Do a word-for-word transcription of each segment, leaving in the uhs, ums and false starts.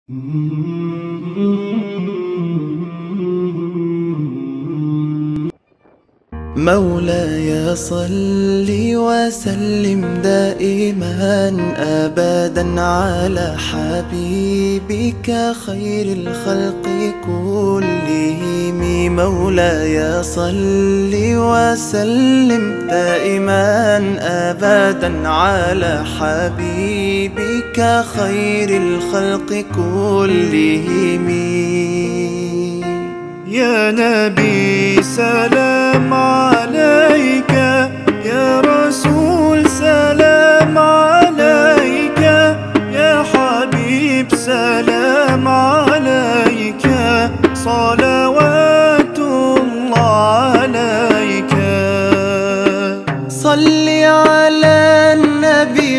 مولاي صل وسلم دائما أبدا على حبيبك خير الخلق كلهم. مولاي صل وسلم دائما أبدا على حبيبك خير الخلق كلهم. يا نبي سلام عليك، يا رسول سلام عليك، يا حبيب سلام عليك، صلوات الله عليك. صل على النبي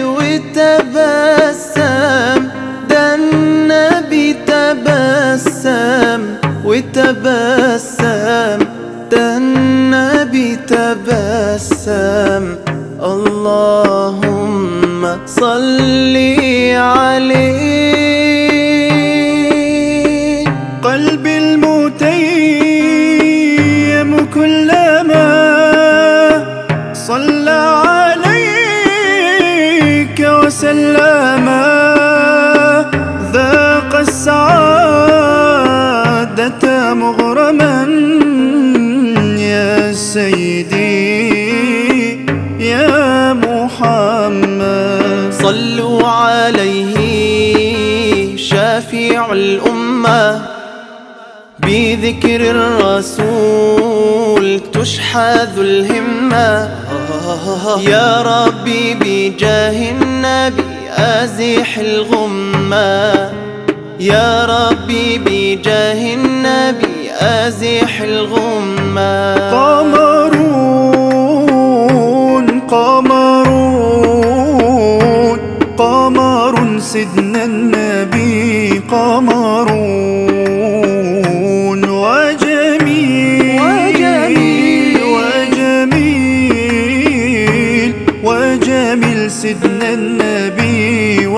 وتبسم، ده النبي تبسم وتبسم، ده النبي تبسم. اللهم صل عليه. قلبي المتيم كلما صلى عليك وسلم ذاق السعادة مغرما. يا سيدي يا محمد صلوا عليه شافع الأمة، بذكر الرسول تشحذ الهمة. يا ربي بجاه النبي أزح الغمة، يا ربي بجاه النبي أزح الغمة. قمرون قمرون قمر سيدنا النبي قمرون، وجميل وجميل وجميل وجميل سيدنا النبي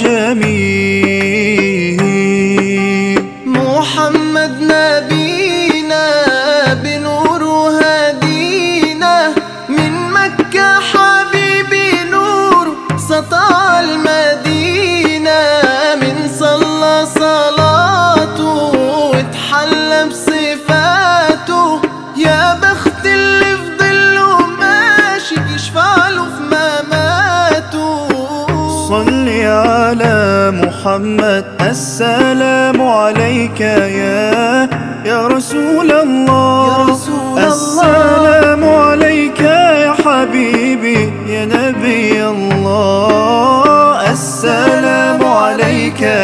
وجميل. محمد نبينا بنور هدينا، من مكة حبيبي نور سطع المدينة. من صلى صلاته واتحلى بصفاته، يا بخت اللي في ظله ماشي يشفع له في مماته. صل على محمد السلام عليك يا يا رسول الله، يا رسول السلام عليك يا حبيبي يا نبي الله، السلام عليك